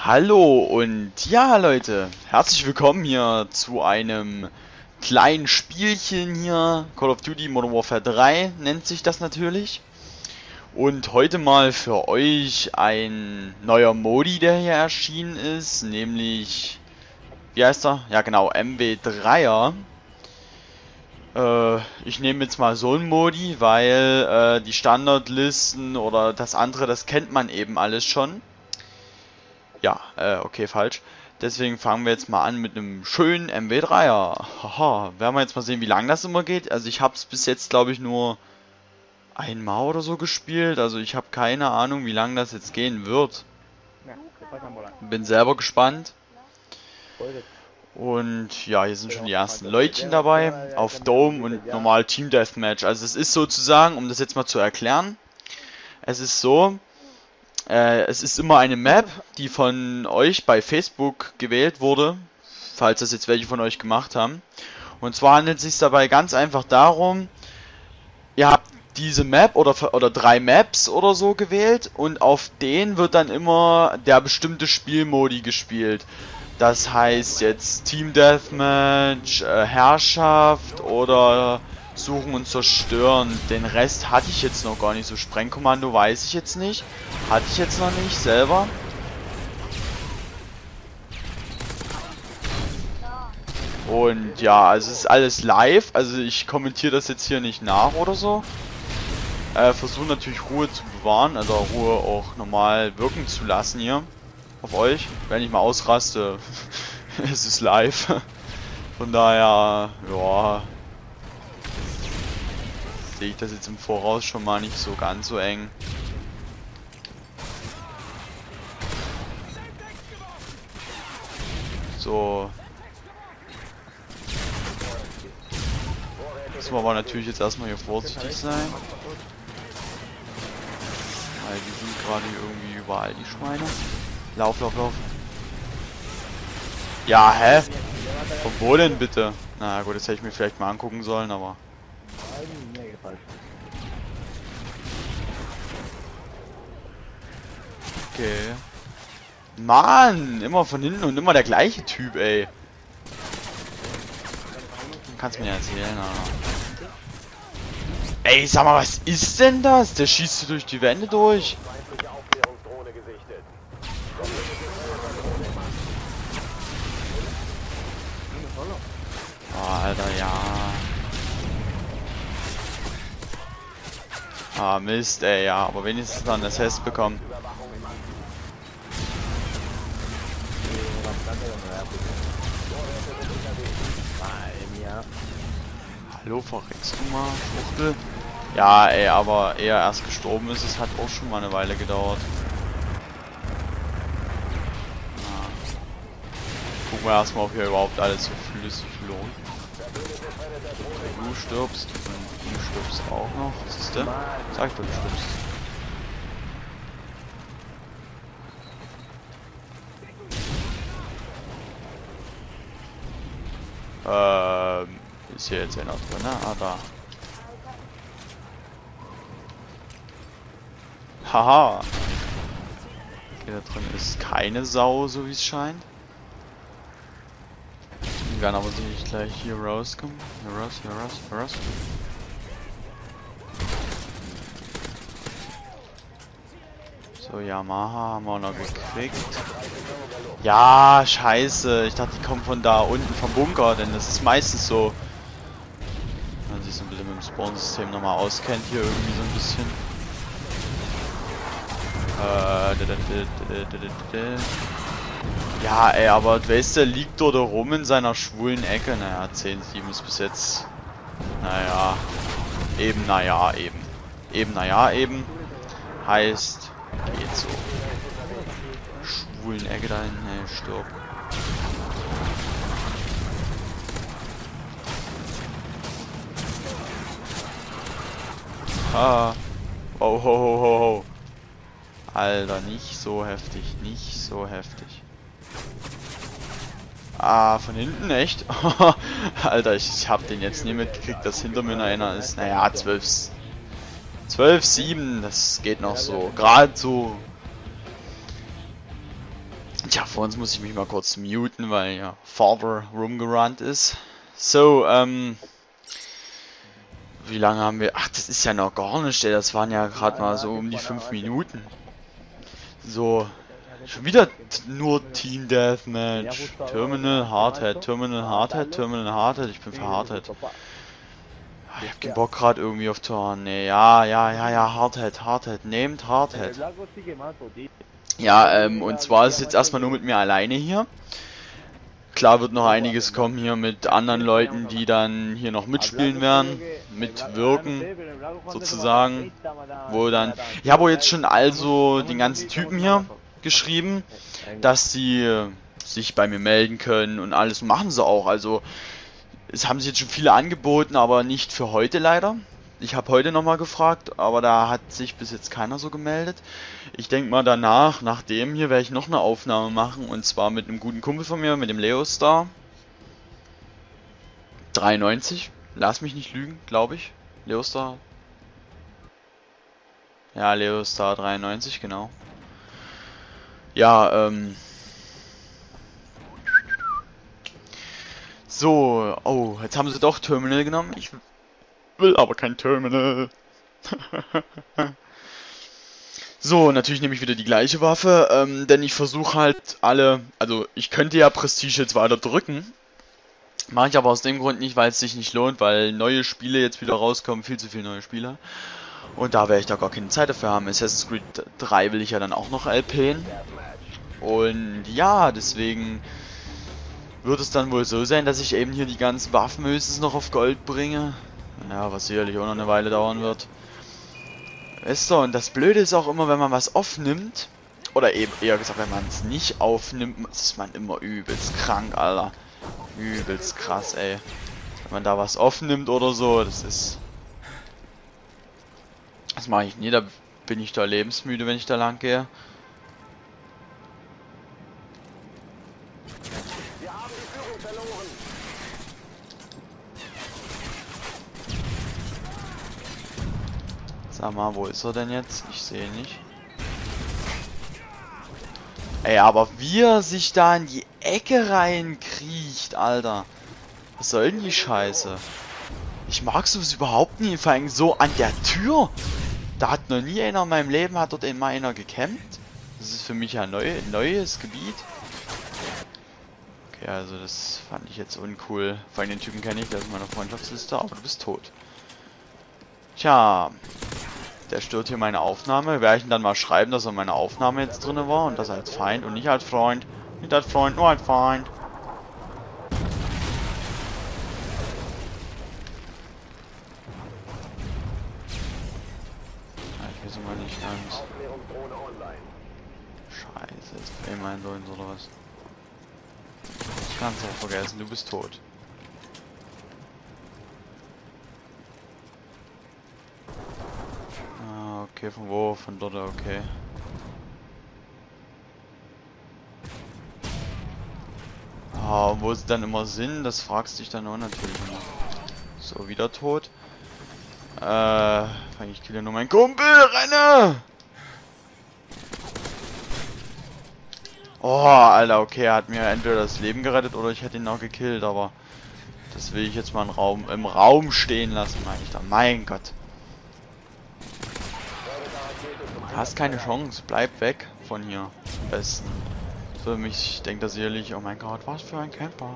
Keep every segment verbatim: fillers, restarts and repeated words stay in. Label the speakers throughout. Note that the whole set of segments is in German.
Speaker 1: Hallo und ja Leute, herzlich willkommen hier zu einem kleinen Spielchen hier. Call of Duty Modern Warfare drei nennt sich das natürlich. Und heute mal für euch ein neuer Modi, der hier erschienen ist, nämlich, wie heißt er? Ja genau, M W dreier. Äh, ich nehme jetzt mal so einen Modi, weil äh, die Standardlisten oder das andere, das kennt man eben alles schon. Ja, äh, okay, falsch. Deswegen fangen wir jetzt mal an mit einem schönen M W dreier. Haha, werden wir jetzt mal sehen, wie lange das immer geht. Also ich habe es bis jetzt, glaube ich, nur einmal oder so gespielt. Also ich habe keine Ahnung, wie lange das jetzt gehen wird. Bin selber gespannt. Und ja, hier sind schon die ersten Leutchen dabei. Auf Dome und normal Team Deathmatch. Also es ist sozusagen, um das jetzt mal zu erklären, es ist so... Äh, es ist immer eine Map, die von euch bei Facebook gewählt wurde, falls das jetzt welche von euch gemacht haben. Und zwar handelt es sich dabei ganz einfach darum, ihr habt diese Map oder, oder drei Maps oder so gewählt und auf denen wird dann immer der bestimmte Spielmodi gespielt. Das heißt jetzt Team Deathmatch, äh, Herrschaft oder Suchen und Zerstören. Den Rest hatte ich jetzt noch gar nicht. So Sprengkommando weiß ich jetzt nicht. Hatte ich jetzt noch nicht selber. Und ja, also es ist alles live. Also ich kommentiere das jetzt hier nicht nach oder so. Äh, versuche natürlich Ruhe zu bewahren. Also Ruhe auch normal wirken zu lassen hier. Auf euch. Wenn ich mal ausraste. Es ist live. Von daher, ja... sehe ich das jetzt im Voraus schon mal nicht so ganz so eng. So. Müssen wir aber natürlich jetzt erstmal hier vorsichtig sein. Weil die sind gerade hier irgendwie überall, die Schweine. Lauf, lauf, lauf. Ja, hä? Von wo denn bitte? Na gut, das hätte ich mir vielleicht mal angucken sollen, aber... Okay. Mann, immer von hinten und immer der gleiche Typ, ey. Kannst mir ja erzählen, aber... Ey, sag mal, was ist denn das? Der schießt so durch die Wände durch. Oh, Alter, ja. Ah, Mist, ey, ja, aber wenigstens dann das Test bekommen. Hallo, verreckst du mal, Schwuchtel? Ja, ey, aber eher erst gestorben ist, es hat auch schon mal eine Weile gedauert. Ja. Gucken wir erstmal, ob hier überhaupt alles so flüssig lohnt. Du stirbst und du stirbst auch noch. Siehst du? Sag doch, du stirbst. Ähm, ist hier jetzt einer drin? Ne? Ah, da. Haha. Okay, da drin ist keine Sau, so wie es scheint. Wir werden aber sicherlich gleich hier rauskommen. Hier raus, hier raus, hier raus. So, Yamaha haben wir auch noch gekriegt. Ja, scheiße. Ich dachte, die kommen von da unten vom Bunker, denn das ist meistens so. Wenn man sich so ein bisschen mit dem Spawn-System nochmal auskennt, hier irgendwie so ein bisschen. Äh, ja, ey, aber weißt du, liegt dort rum in seiner schwulen Ecke. Naja, zehn sieben ist bis jetzt. Naja. Eben, naja, eben. Eben, naja, eben. Heißt, geht so. Schwulen Ecke dahin, hey, stirb. Ah. Oh, ho, ho, ho, ho. Alter, nicht so heftig, nicht so heftig. Ah, von hinten, echt? Alter, ich, ich hab den jetzt nie mitgekriegt, dass hinter mir noch einer ist. Naja, zwölf, zwölf, sieben, das geht noch so. Gerade so Tja, vor uns muss ich mich mal kurz muten, weil ja Father rumgerannt ist. So, ähm... wie lange haben wir... Ach, das ist ja noch gar nicht, ey. Das waren ja gerade mal so um die fünf Minuten. So, schon wieder nur Team Deathmatch. Terminal, Hardhead, Terminal, Hardhead, Terminal, Hardhead. Ich bin für Hardhead. Ich hab keinen Bock gerade irgendwie auf Tor. Nee, ja, ja, ja, ja, Hardhead, Hardhead. Nehmt Hardhead. Ja, ähm, und zwar ist es jetzt erstmal nur mit mir alleine hier. Klar wird noch einiges kommen hier mit anderen Leuten, die dann hier noch mitspielen werden, mitwirken, sozusagen, wo dann... Ich habe jetzt schon also den ganzen Typen hier geschrieben, dass sie äh, sich bei mir melden können und alles, machen sie auch, also es haben sich jetzt schon viele angeboten, aber nicht für heute leider. Ich habe heute nochmal gefragt, aber da hat sich bis jetzt keiner so gemeldet. Ich denke mal danach, nach dem hier, werde ich noch eine Aufnahme machen. Und zwar mit einem guten Kumpel von mir, mit dem Leostar. dreiundneunzig. Lass mich nicht lügen, glaube ich. Leostar. Ja, Leostar dreiundneunzig, genau. Ja, ähm... so, oh, jetzt haben sie doch Terminal genommen. Ich will aber kein Terminal. So, natürlich nehme ich wieder die gleiche Waffe, ähm, denn ich versuche halt alle, also ich könnte ja Prestige jetzt weiter drücken, mache ich aber aus dem Grund nicht, weil es sich nicht lohnt, weil neue Spiele jetzt wieder rauskommen, viel zu viele neue Spiele. Und da werde ich da gar keine Zeit dafür haben. Assassin's Creed drei will ich ja dann auch noch LPen. Und ja, deswegen wird es dann wohl so sein, dass ich eben hier die ganzen Waffen höchstens noch auf Gold bringe. Ja, was sicherlich auch noch eine Weile dauern wird. Weißt du, und das Blöde ist auch immer, wenn man was aufnimmt, oder eben eher gesagt, wenn man es nicht aufnimmt, ist man immer übelst krank, Alter. Übelst krass, ey. Wenn man da was aufnimmt oder so, das ist... Das mache ich nie, da bin ich da lebensmüde, wenn ich da lang gehe.
Speaker 2: Wir haben die Führung verloren.
Speaker 1: Sag mal, wo ist er denn jetzt? Ich sehe ihn nicht. Ey, aber wie er sich da in die Ecke reinkriecht, Alter. Was soll denn die Scheiße? Ich mag sowas überhaupt nie, vor allem so an der Tür. Da hat noch nie einer in meinem Leben, hat dort immer einer gecampt. Das ist für mich ja neu, neues Gebiet. Okay, also das fand ich jetzt uncool. Vor allem den Typen kenne ich, der ist in meiner Freundschaftsliste, aber du bist tot. Tja, der stört hier meine Aufnahme. Werde ich ihn dann mal schreiben, dass er in meiner Aufnahme jetzt drin war und dass er als Feind und nicht als Freund. Nicht als Freund, nur als Feind. Ich weiß immer nicht ganz. Scheiße, ist Flame eindeuten oder was? Das kannst du auch vergessen, du bist tot. Ah, okay, von wo? Von dort, okay. Ah, wo sie dann immer sind, das fragst du dich dann auch natürlich immer. So, wieder tot. Äh, ich kill ja nur meinen Kumpel, renne! Oh, Alter, okay, er hat mir entweder das Leben gerettet oder ich hätte ihn noch gekillt, aber das will ich jetzt mal im Raum, im Raum stehen lassen, meine ich da. Mein Gott. Du hast keine Chance, bleib weg von hier. Am besten. Für mich denkt er sicherlich, oh mein Gott, was für ein Camper.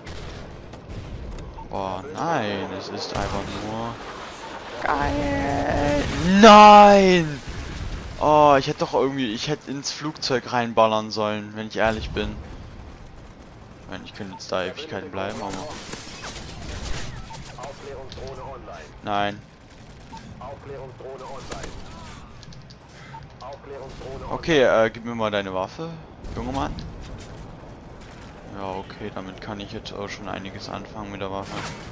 Speaker 1: Oh nein, es ist einfach nur... Geil! Nein! Oh, ich hätte doch irgendwie, ich hätte ins Flugzeug reinballern sollen, wenn ich ehrlich bin. Ich meine, ich könnte jetzt da Ewigkeiten bleiben, aber...
Speaker 2: Aufklärungsdrohne online.
Speaker 1: Nein.
Speaker 2: Aufklärungsdrohne online. Aufklärungsdrohne online.
Speaker 1: Okay, äh, gib mir mal deine Waffe, junger Mann. Ja, okay, damit kann ich jetzt auch schon einiges anfangen mit der Waffe.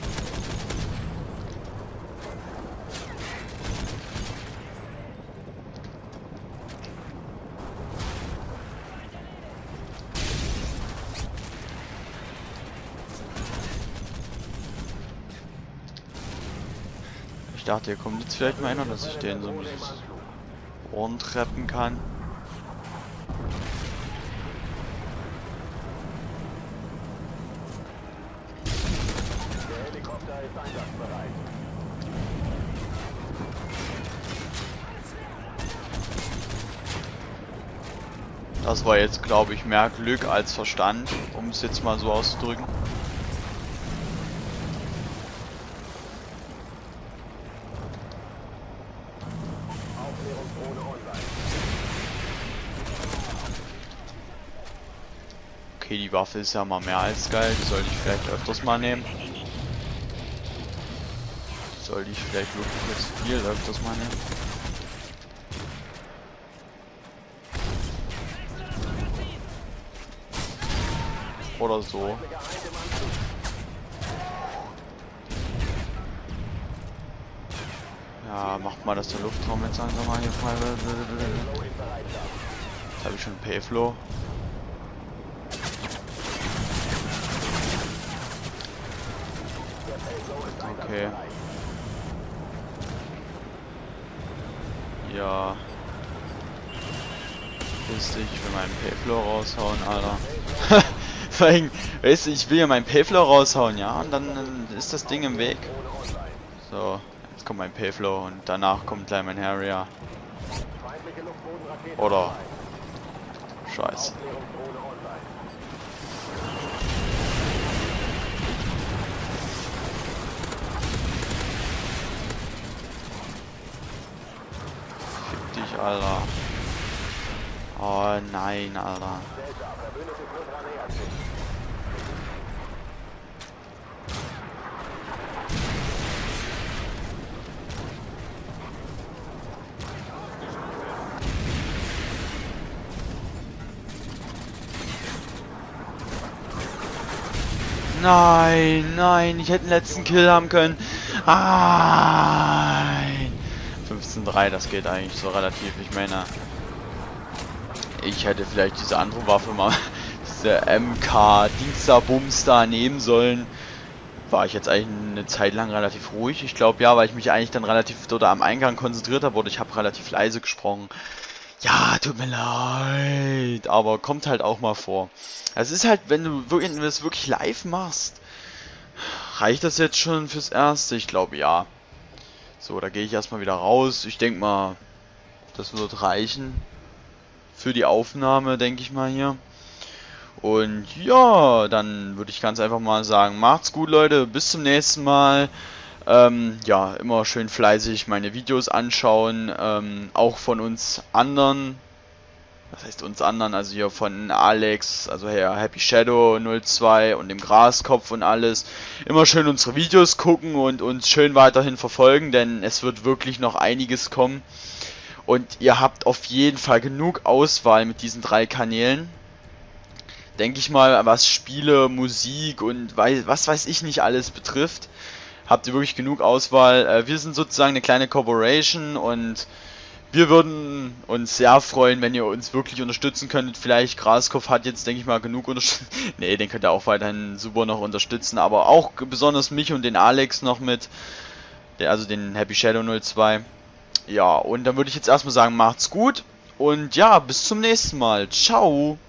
Speaker 1: Ich dachte, hier kommt jetzt vielleicht mal einer, dass ich den so ein bisschen Ohren treppen kann.
Speaker 2: bereit.
Speaker 1: Das war jetzt, glaube ich, mehr Glück als Verstand, um es jetzt mal so auszudrücken.
Speaker 2: Aufklärungsdrohne online.
Speaker 1: Okay, die Waffe ist ja mal mehr als geil. Die sollte ich vielleicht öfters mal nehmen. Sollte ich vielleicht wirklich jetzt viel öfters mal nehmen. Oder so. Ja, macht mal, dass der Luftraum jetzt langsam mal hier frei wird. Jetzt habe ich schon Payflow. Okay. Ja. Wisst ihr, ich will meinen Payflow raushauen, Alter. Vor allem, weißt du, ich will ja meinen Payflow raushauen, ja, und dann, dann ist das Ding im Weg. So, jetzt kommt mein Payflow und danach kommt gleich mein Harrier. Oder Scheiße. Fick dich, Alter. Oh nein, Alter. Nein, nein, ich hätte den letzten Kill haben können. Nein. fünfzehn drei, das geht eigentlich so relativ. Ich meine, ich hätte vielleicht diese andere Waffe mal, diese M K Dienstlerbums da nehmen sollen. War ich jetzt eigentlich eine Zeit lang relativ ruhig. Ich glaube ja, weil ich mich eigentlich dann relativ dort am Eingang konzentriert habe oder ich habe relativ leise gesprochen. Ja, tut mir leid, aber kommt halt auch mal vor. Es ist halt, wenn du wirklich, wenn du das wirklich live machst, reicht das jetzt schon fürs Erste? Ich glaube ja. So, da gehe ich erstmal wieder raus. Ich denke mal, das wird reichen für die Aufnahme, denke ich mal hier. Und ja, dann würde ich ganz einfach mal sagen, macht's gut, Leute, bis zum nächsten Mal. Ähm, ja, immer schön fleißig meine Videos anschauen, ähm, auch von uns anderen, was heißt uns anderen, also hier von Alex, also Herr Happy Shadow null zwei und dem Graskopf und alles, immer schön unsere Videos gucken und uns schön weiterhin verfolgen, denn es wird wirklich noch einiges kommen und ihr habt auf jeden Fall genug Auswahl mit diesen drei Kanälen. Denke ich mal, was Spiele, Musik und was weiß ich nicht alles betrifft. Habt ihr wirklich genug Auswahl. Äh, wir sind sozusagen eine kleine Corporation und wir würden uns sehr freuen, wenn ihr uns wirklich unterstützen könntet. Vielleicht Graskopf hat jetzt, denke ich mal, genug unterstützt. Ne, den könnt ihr auch weiterhin super noch unterstützen, aber auch besonders mich und den Alex noch mit. Der, also den Happy Shadow null zwei. Ja, und dann würde ich jetzt erstmal sagen, macht's gut und ja, bis zum nächsten Mal. Ciao!